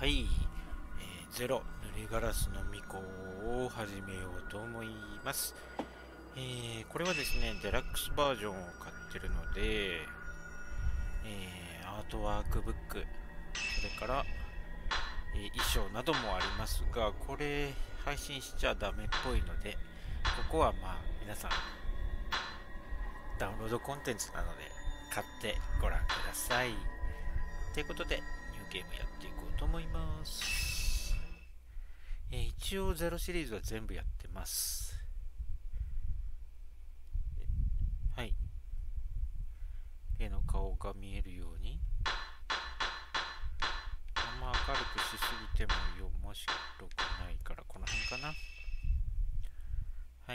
はい、ゼロ塗りガラスの巫女を始めようと思います。これはですね、デラックスバージョンを買ってるので、アートワークブック、それから、衣装などもありますが、これ配信しちゃダメっぽいので、ここはまあ皆さんダウンロードコンテンツなので買ってご覧ください。ということでニューゲームやっていこうと思います。一応ゼロシリーズは全部やってます。はい、絵の顔が見えるように、あんま明るくしすぎても面白くないから、この辺かな。はい、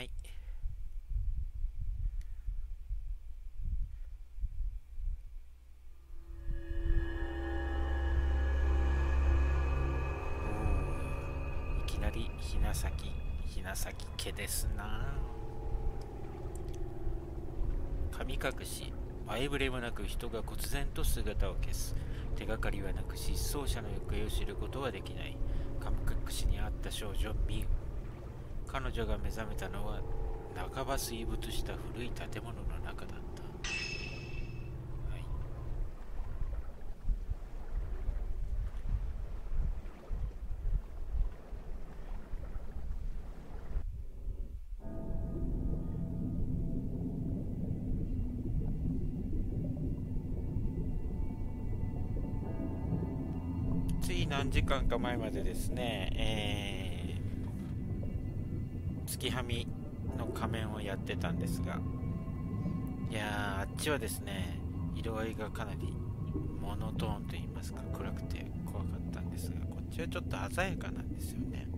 いきなりひな咲毛ですな。神隠し、前触れもなく人が忽然と姿を消す。手がかりはなく失踪者の行方を知ることはできない。神隠しにあった少女ミウ。彼女が目覚めたのは半ば水没した古い建物の中だった。はい、つい何時間か前までですね、月はみの仮面をやってたんですが、いやー、あっちはですね、色合いがかなりモノトーンといいますか暗くて怖かったんですが、こっちはちょっと鮮やかなんですよね。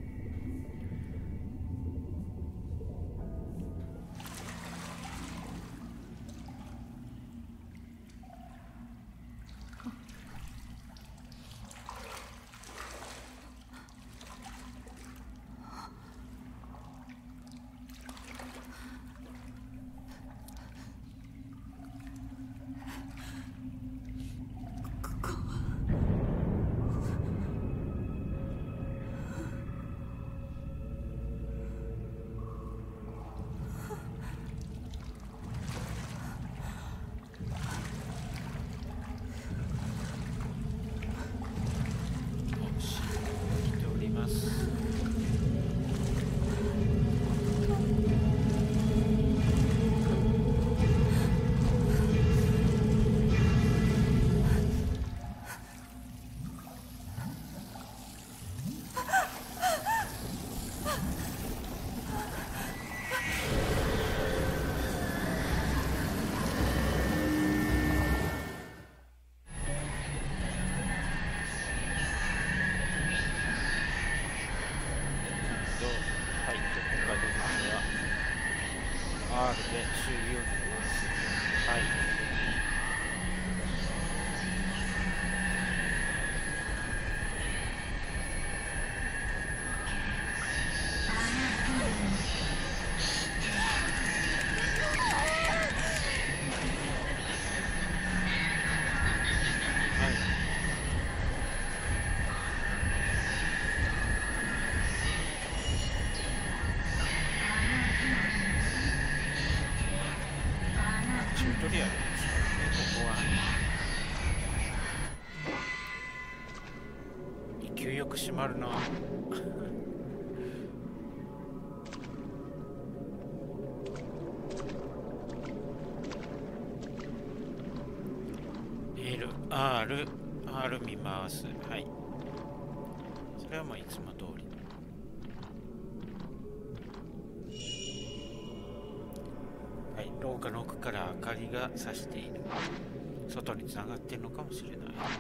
来ております。はい、ここから出口は R で周囲を見ます。はい、はい、チュートリアルですからね、ここは。勢いよく閉まるな。R 見ます。はい、それはもういつも通り。はい、廊下の奥から明かりが差している。外につながっているのかもしれない。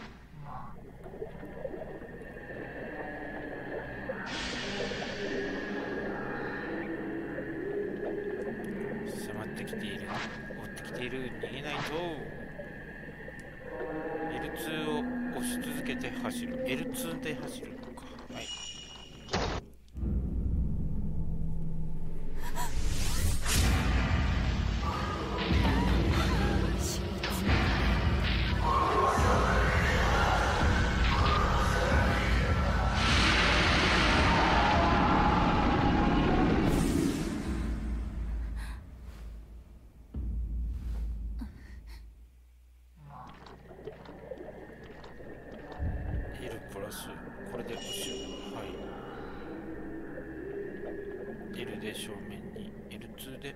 迫ってきている、追ってきている、逃げないと。 L2 を押し続けて走る。 L2 で走るのか。はい、 て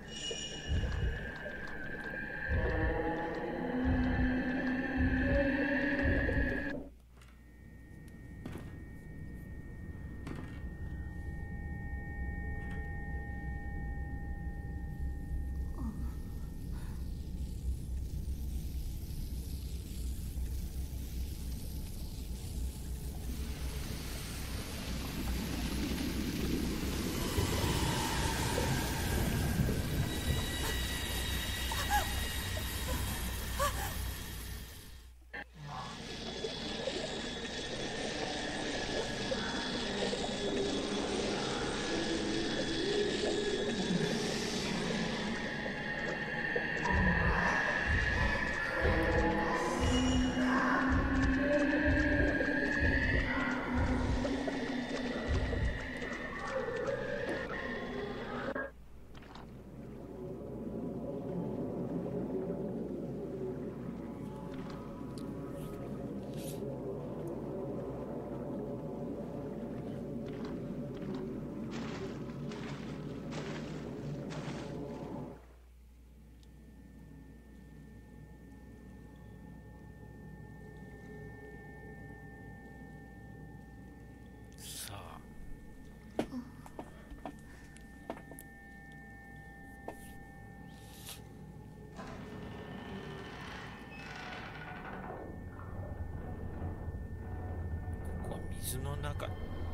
さあここは水の中。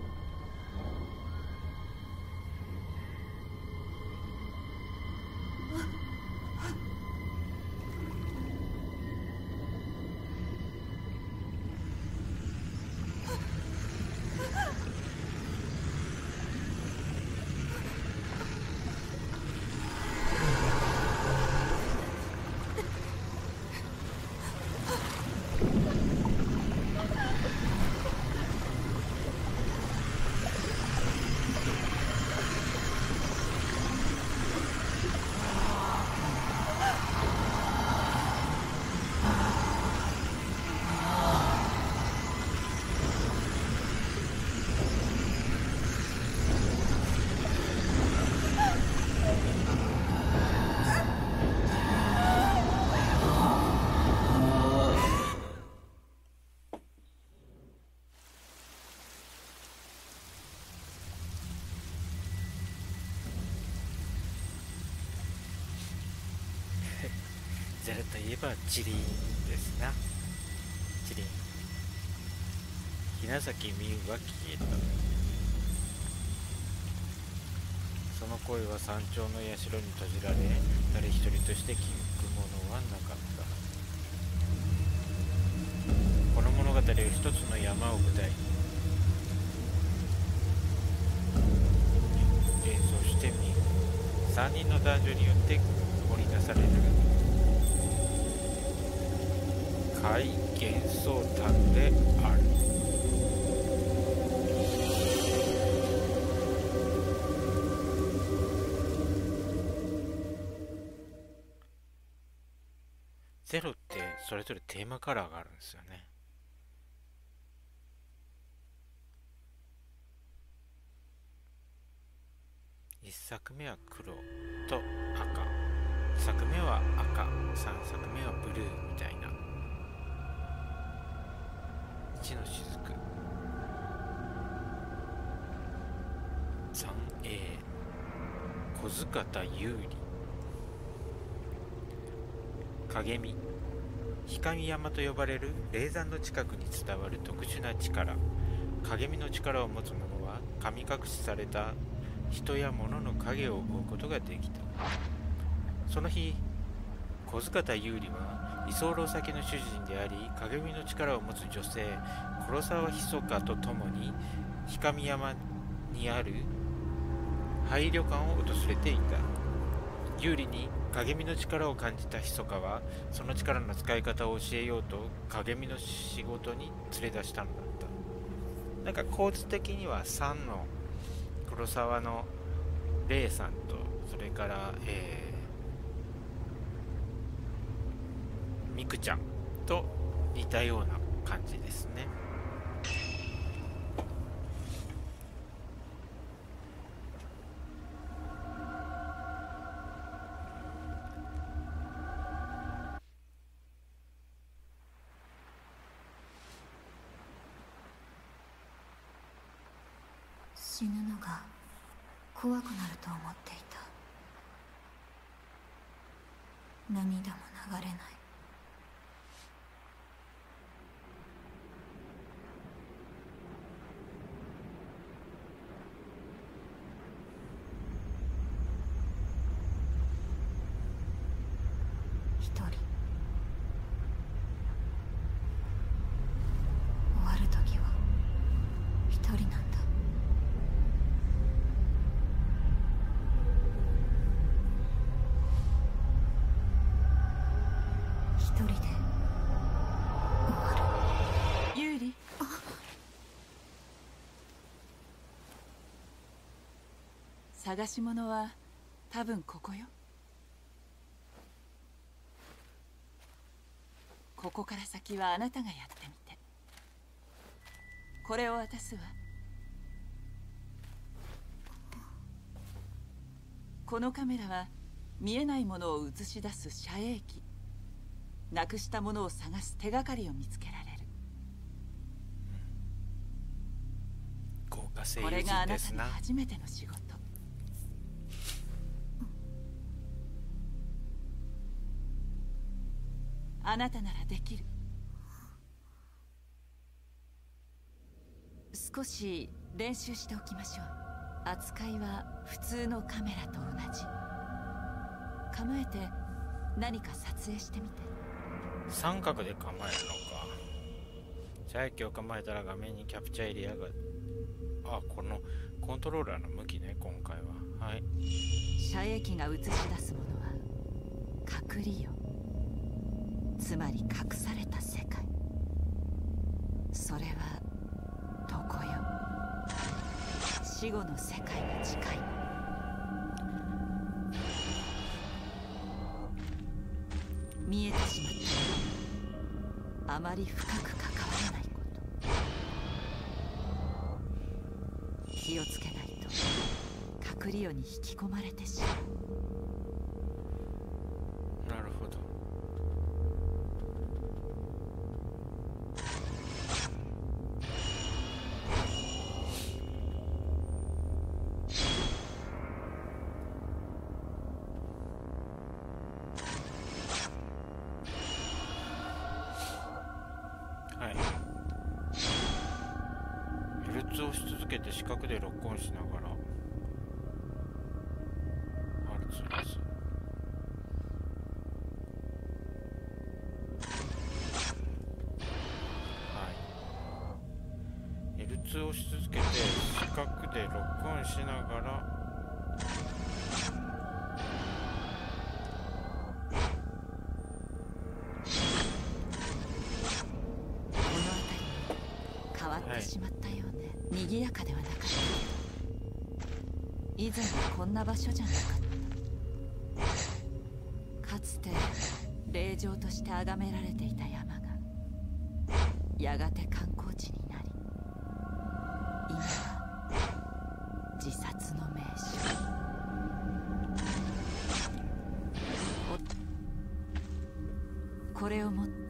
ゼロといえばチリンですな。チリン。雛崎美羽は消えた。その声は山頂の社に閉じられ、誰一人として聞くものはなかった。この物語は一つの山を舞台に、そして美羽、3人の男女によって織り出される怪幻想譚である。ゼロってそれぞれテーマカラーがあるんですよね。1作目は黒と赤、2作目は赤、3作目はブルーみたいな。1の雫、 3A 小塚田有利、影見、光山と呼ばれる霊山の近くに伝わる特殊な力。影見の力を持つ者は神隠しされた人や物の影を追うことができた。その日、小塚田有利は居候先の主人であり影見の力を持つ女性黒沢ひそかと共に光山にある廃旅館を訪れていた。有利に影見の力を感じたひそかはその力の使い方を教えようと影見の仕事に連れ出したのだった。なんか構図的には3の黒沢の霊さんと、それからみくちゃんと似たような感じですね。 死ぬのが怖くなると思っていた。涙も流れない。一人終わる時は一人なんだ。一人で終わる。 ユーリ、探し物は多分ここよ。ここから先はあなたがやってみて。これを渡すわ。このカメラは見えないものを映し出す遮影機。なくしたものを探す手がかりを見つけられる。 豪華声こ優れがあなた陣ですな。 の初めての仕事。あなたならできる。少し練習しておきましょう。扱いは普通のカメラと同じ。構えて何か撮影してみて。 三角で構えるのか。遮影機を構えたら画面にキャプチャーエリアが、あ、このコントローラーの向きね、今回は。はい。 遮影機が映し出すものは隠りよ。つまり隠された世界。それは床よ。死後の世界が近い。見えてしまったあまり深く関わらないこと。気をつけないと隠りよに引き込まれてしまう。 なるほど。はい。L2 を押し続けて四角でロックオンしながら R2 です。はい。L2 を押し続けて四角でロックオンしながら変わってしまったようね。賑やかではなかったけど、以前はこんな場所じゃなかった。かつて霊場として崇められていた山がやがて観光地になり、今は自殺の名所。これを持って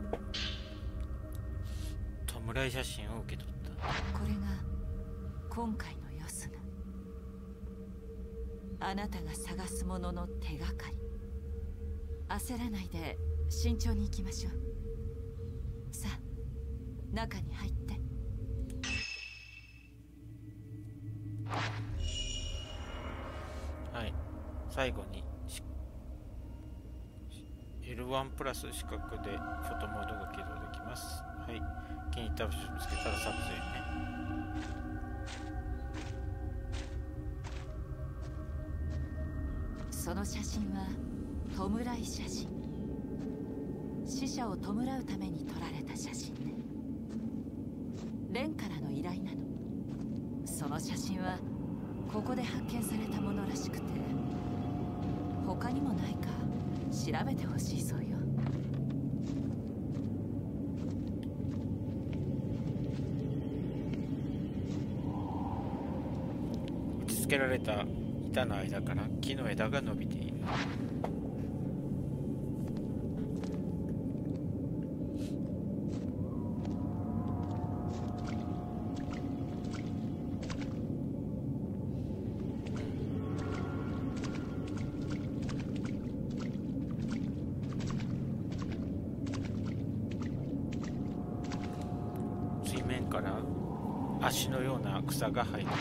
弔い写真を受け取った。 これが今回のヨスナ。あなたが探すものの手がかり。焦らないで慎重に行きましょう。さあ、中に入って。 はい。最後にL1 プラス四角でフォトモードが起動できます。はい。気に入った場所を見つけたら撮影ね。 その写真は弔い写真。死者を弔うために撮られた写真ね。蓮からの依頼なの。その写真はここで発見されたものらしくて、他にもないか調べてほしいそうよ。 打ち付けられた板の間から木の枝が伸びている。 から足のような草が生えている。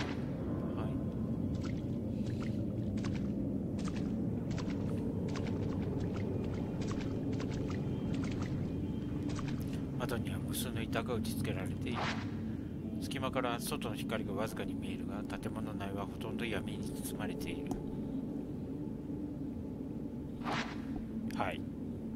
窓には無数の板が打ち付けられている。隙間から外の光がわずかに見えるが、建物内はほとんど闇に包まれている。はい。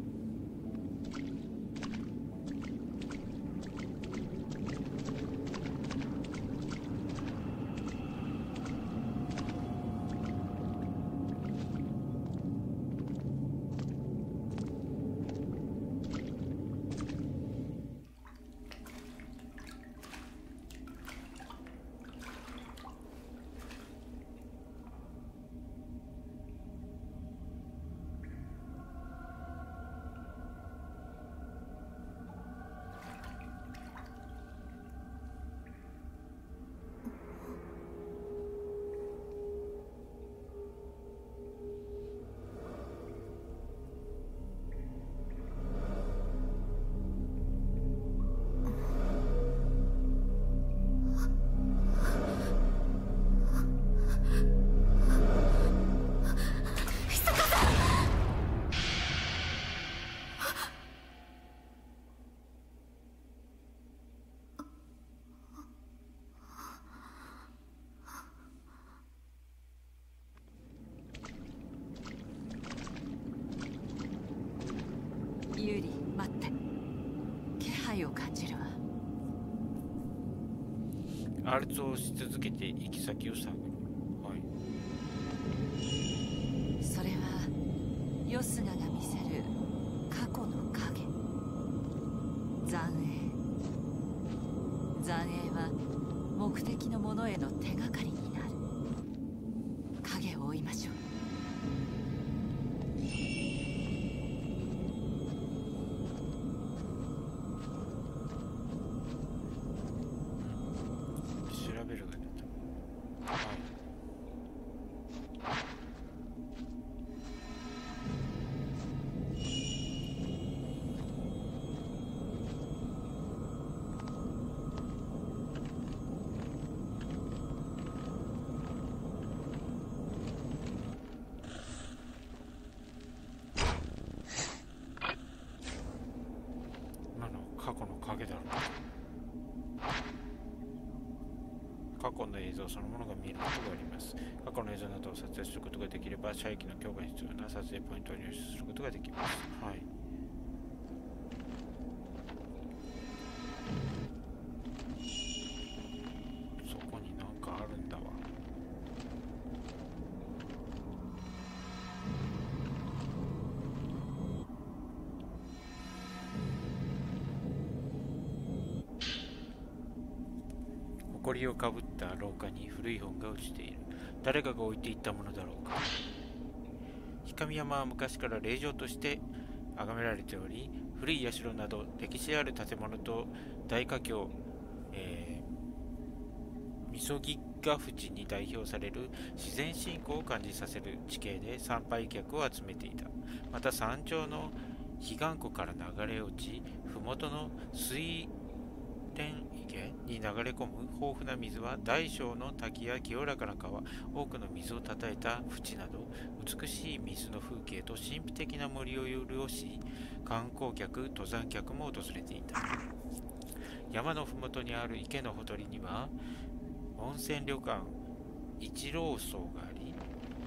ユーリ、待って。気配を感じるわ。 R2をし続けて行き先を探る。はい。 それはヨスガが見せる過去の影。残影は目的のものへの手がかりになる。影を追いましょう。 調べるが出た。はい。今の過去の影だろう。過去の映像そのものが見えることがあります。過去の映像などを撮影することができれば、射撃の強化に必要な撮影ポイントを入手することができます。はい。そこになんかあるんだわ。埃をかぶった廊下に古い本が落ちている。誰かが置いていったものだろうか。氷上山は昔から霊場として崇められており、古い社など歴史ある建物と大華僑、みそぎが淵に代表される自然信仰を感じさせる地形で参拝客を集めていた。また山頂の彼岸湖から流れ落ち、麓の水天池に流れ込む豊富な水は大小の滝や清らかな川、多くの水をたたえた淵など美しい水の風景と神秘的な森を潤し、観光客、登山客も訪れていた。山のふもとにある池のほとりには温泉旅館一郎荘があり、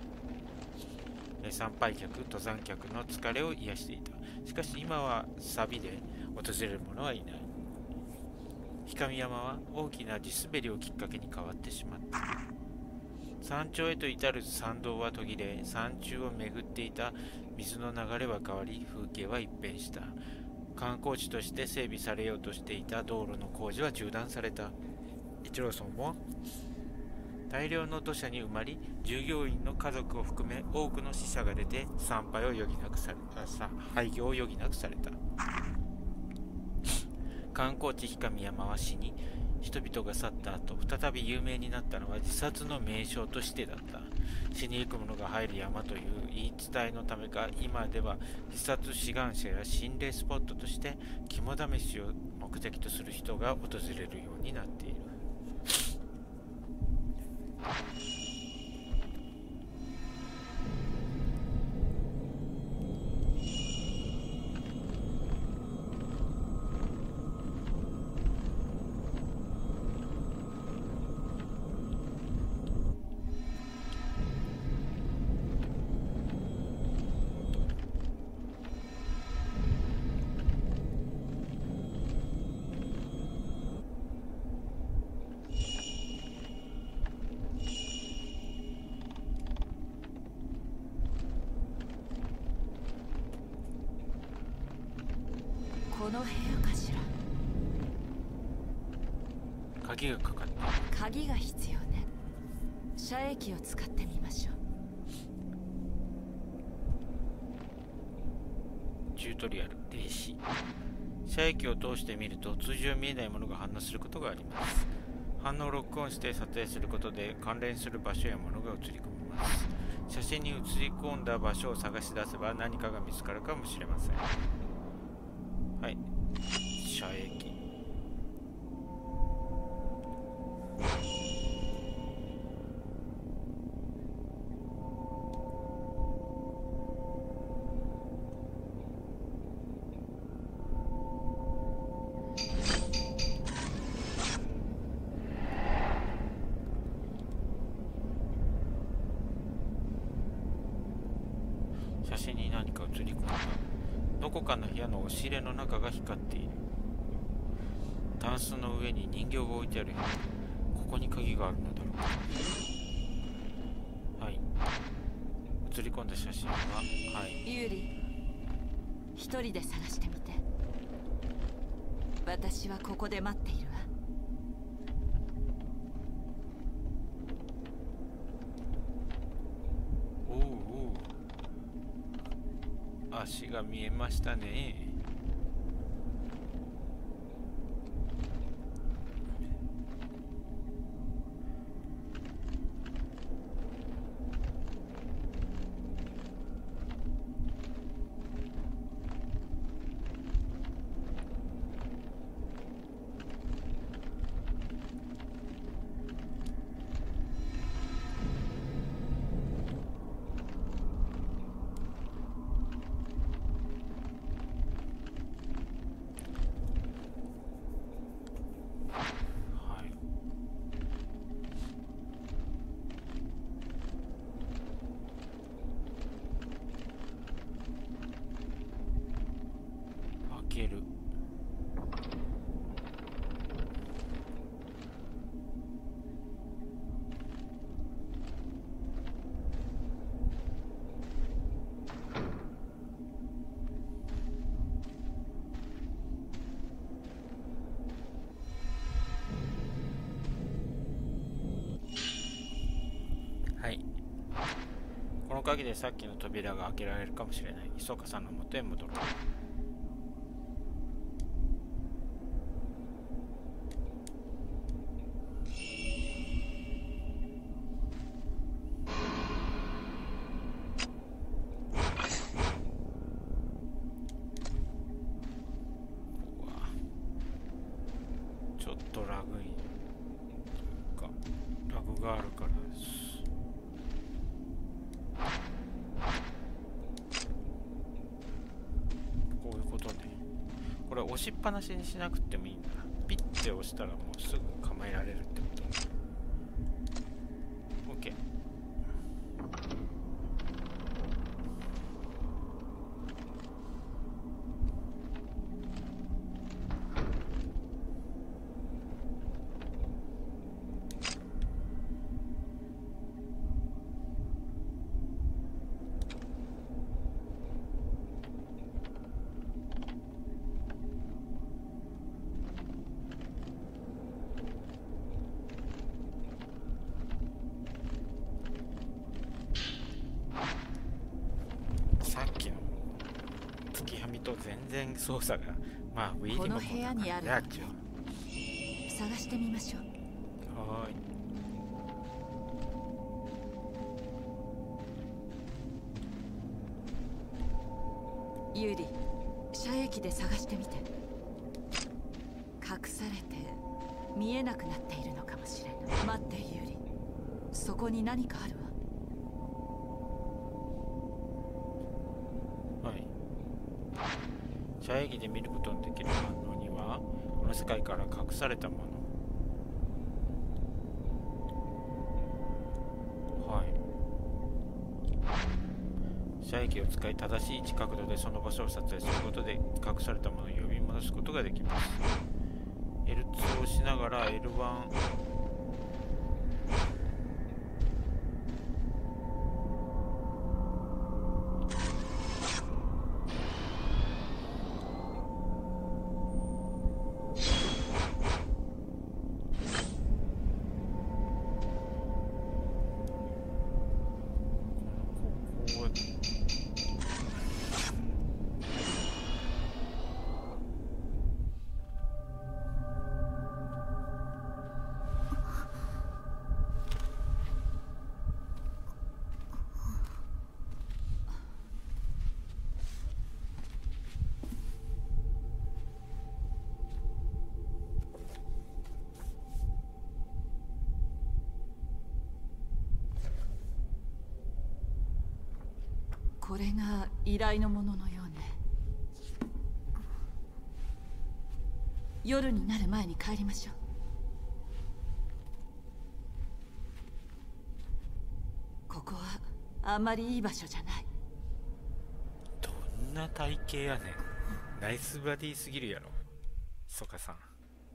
参拝客、登山客の疲れを癒していた。しかし今は錆で訪れる者はいない。氷上山は大きな地滑りをきっかけに変わってしまった。山頂へと至る山道は途切れ、山中を巡っていた水の流れは変わり、風景は一変した。観光地として整備されようとしていた道路の工事は中断された。一郎村も大量の土砂に埋まり、従業員の家族を含め多くの死者が出て、参拝を余儀なくされた。廃業を余儀なくされた。観光地氷上山は死に、 人々が去った後、再び有名になったのは自殺の名称としてだった。死にゆく者が入る山という言い伝えのためか、今では自殺志願者や心霊スポットとして肝試しを目的とする人が訪れるようになっている。 この部屋かしら。 鍵がかかっている。 鍵が必要ね。遮影機を使ってみましょう。 チュートリアル停止。遮影機を通してみると通常見えないものが反応することがあります。反応をロックオンして撮影することで関連する場所やものが映り込みます。写真に映り込んだ場所を探し出せば何かが見つかるかもしれません。はい、遮影機。写真に何か映り込んだ。どこかの部屋の押し入れの中が光っている。タンスの上に人形が置いてあるよ。ここに鍵があるのだろうか。はい。映り込んだ写真は、はい。 ユーリ、一人で探してみて。私はここで待っているわ。 おうおう。足が見えましたね。開ける。はい。この鍵でさっきの扉が開けられるかもしれない。磯香さんの元へ戻ろう。ちょっとラグいか、ラグがあるからです。こういうことね。これ押しっぱなしにしなくてもいいんだ。ピッて押したらもうすぐ構えられるってこと。 OK。さっきの月はみと全然操作が、まあ Wii リモコンだからね、あっちは。 探してみましょう。 はーい。 ユーリ、射液で探してみて。隠されて見えなくなっているのかもしれない。待ってユーリ、そこに何かあるわ。 はい。射液で見ることのできる反応には、この世界から隠されたもの。はい。射液を使い正しい位置角度でその場所を撮影することで隠されたものを呼び戻すことができます。L2 を押しながら L1 これが依頼のもののようね。夜になる前に帰りましょう。ここはあんまりいい場所じゃない。 どんな体型やねん。ナイスバディすぎるやろソカさん。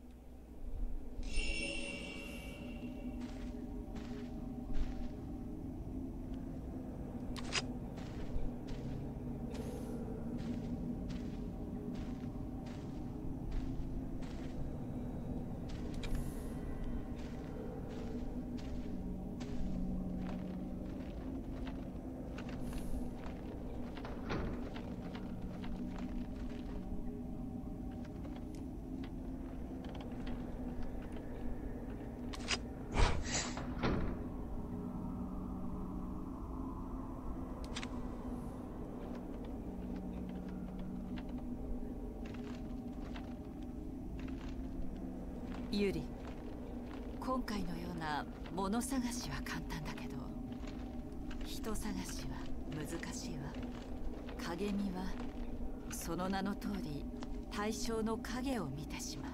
ユリ、今回のような物探しは簡単だけど、人探しは難しいわ。影見はその名の通り対象の影を見てしまう。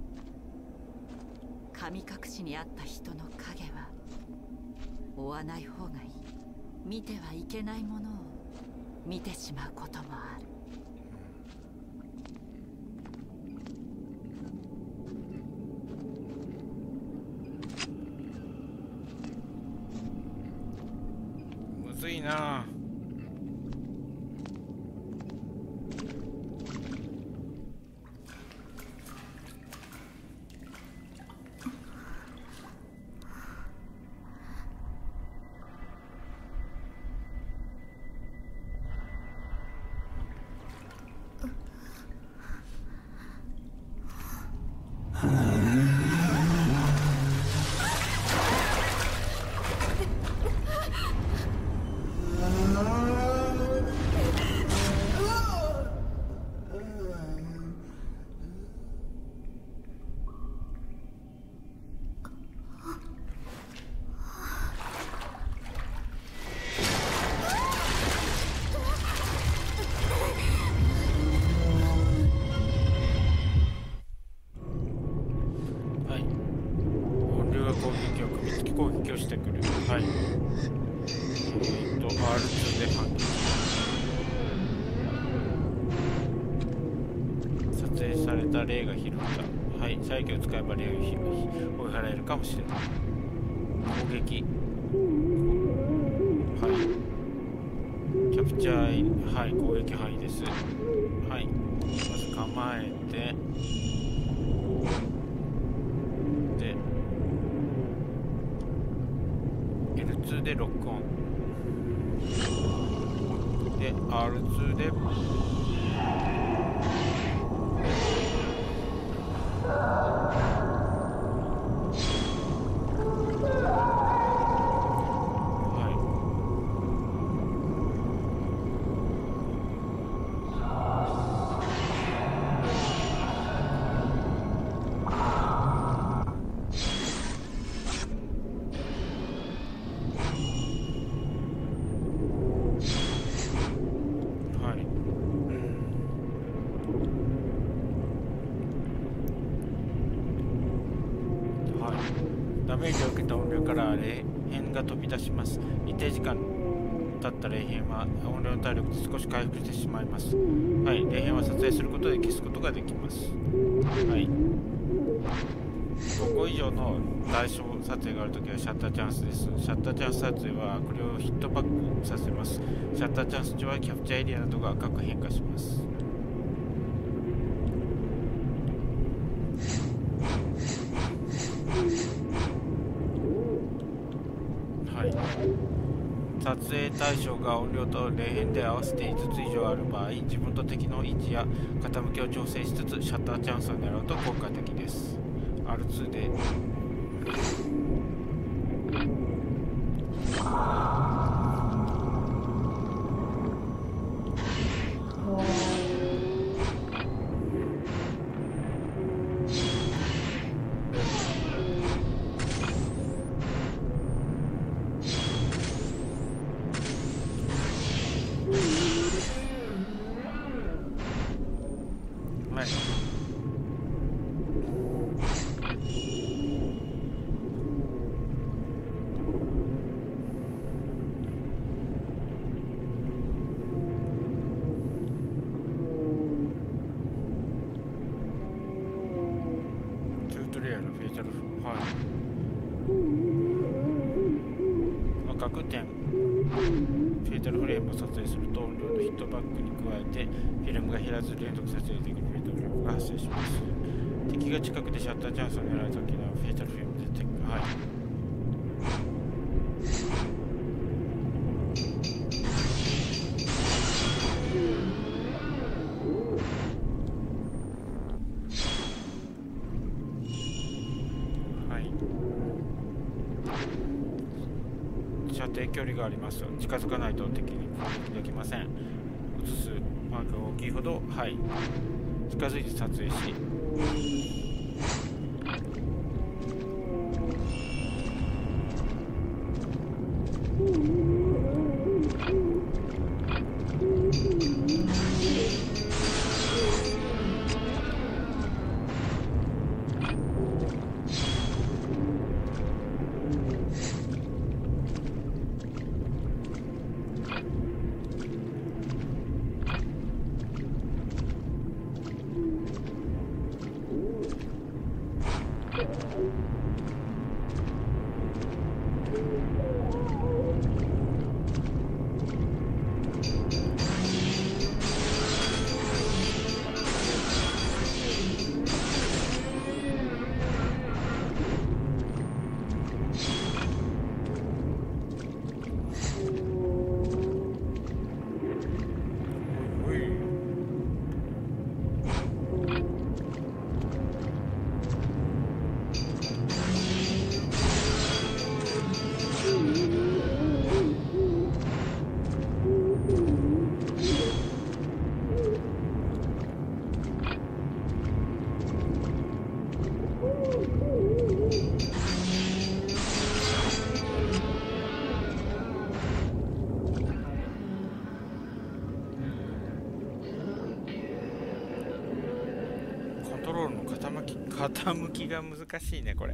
神隠しにあった人の影は追わない方がいい。見てはいけないものを見てしまうこともある。 むずいな。攻撃をしてくる。はい。R2 で反撃。撮影された霊が拾った。はい。射撃を使えば霊を追い払えるかもしれない。攻撃。はい。キャプチャー、はい。攻撃範囲です。はい。まず構えて。L2 でロックオンで R2 でダメージを受けた音量から霊変が飛び出します。一定時間経った霊変は音量の体力で少し回復してしまいます。はい、霊変は撮影することで消すことができます。はい。5個以上の代償撮影があるときはシャッターチャンスです。シャッターチャンス撮影はこれをヒットバックさせます。シャッターチャンス中はキャプチャーエリアなどが赤く変化します。はい。撮影対象が音量と霊変で合わせて5つ以上ある場合、自分と敵の位置や傾きを調整しつつシャッターチャンスを狙うと効果的です。R2 で各点フェイタルフレームを撮影すると音量のヒットバックに加えてフィルムが減らず連続撮影できるフェイタルフレームが発生します。敵が近くでシャッターチャンスを狙うときのフェイタルフレームでテック、はい。射程距離があります。近づかないと敵に攻撃できません。映すマークが大きいほど、はい、近づいて撮影し、傾きが難しいねこれ。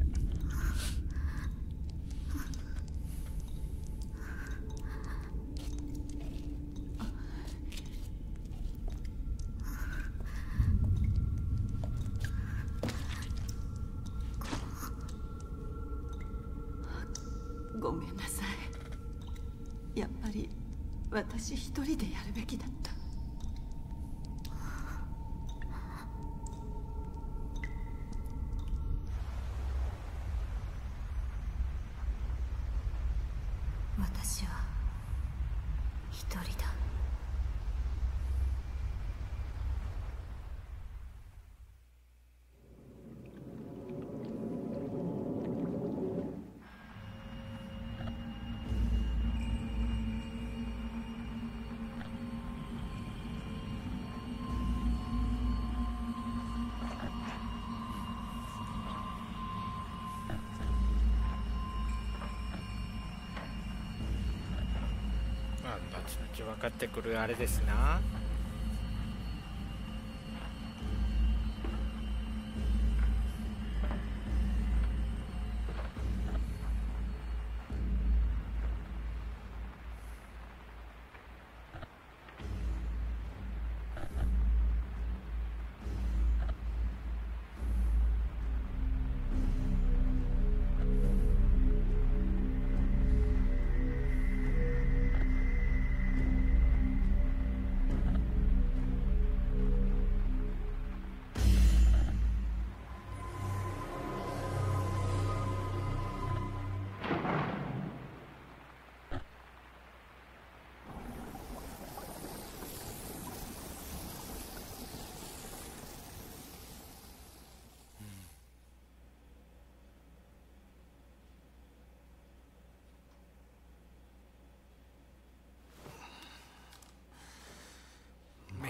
ごめんなさい。やっぱり私一人でやるべきだった。 私は一人だ。 後々分かってくるあれですな。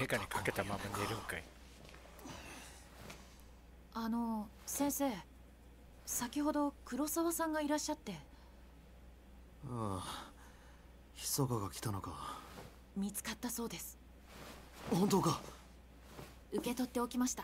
メガネかけたまま寝るんかい。 先生、先ほど黒沢さんがいらっしゃって。 ああ、密かが来たのか。 見つかったそうです。 本当か。 受け取っておきました。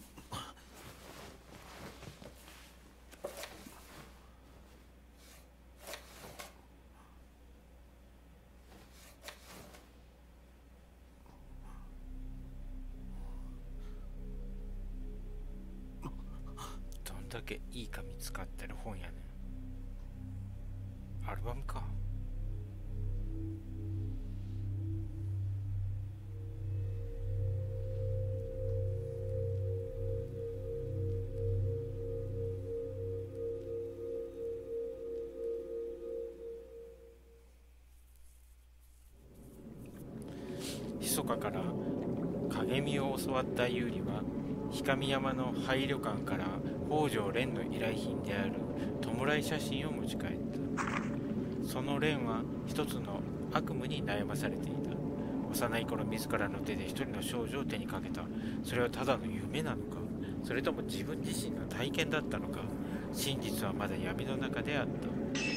どんだけいいか見つかってる本やねん。アルバムか。密かから影見を教わった優里は氷上山の廃旅館から北条蓮の依頼品である弔い写真を持ち帰った。その蓮は一つの悪夢に悩まされていた。幼い頃自らの手で一人の少女を手にかけた。それはただの夢なのか、それとも自分自身の体験だったのか。真実はまだ闇の中であった。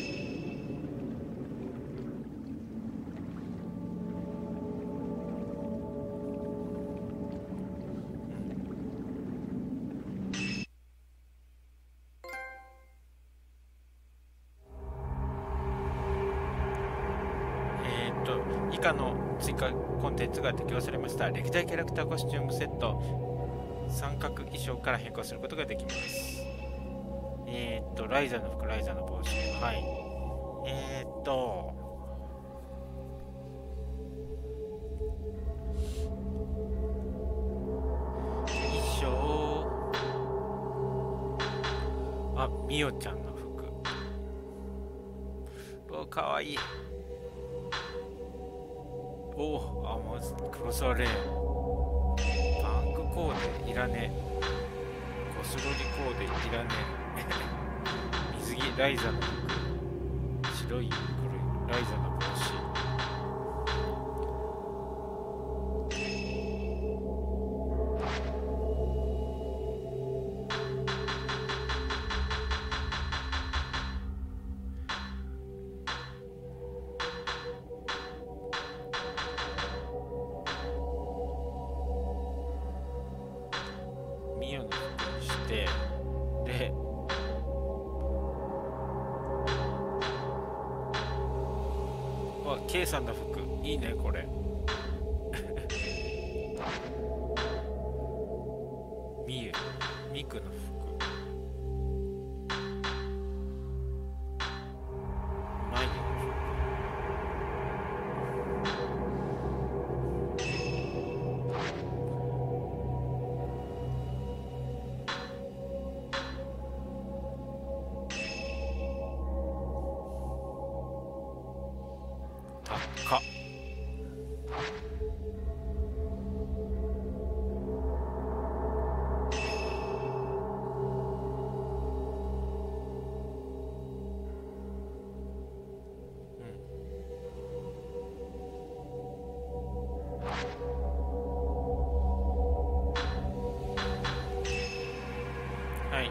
以下の追加コンテンツが適用されました。歴代キャラクターコスチュームセット三角衣装から変更することができます。ライザの服、ライザの帽子。はい。衣装。あ、ミオちゃんの服。お、かわいい。おお、あ、まず黒沢レーン。パンクコーデいらねえ。コスロリコーデいらねえ。水着ライザの服、白い黒いライザの帽子。ミオの服にして、でK さんの服いいねこれ。ミクの服、マイネの服、高っ。はい。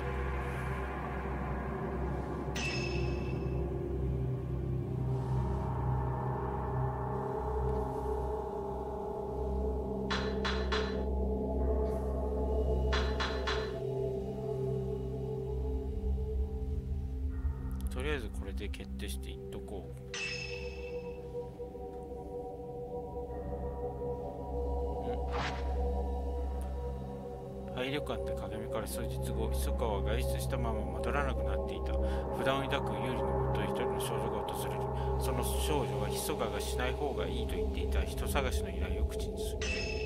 とりあえずこれで決定していっとこう。廃旅館で鏡から数日後、密かは外出したまま戻らなくなっていた。普段抱く優里のもとへ一人の少女が訪れる。その少女は密かがしない方がいいと言っていた人探しの依頼を口にする。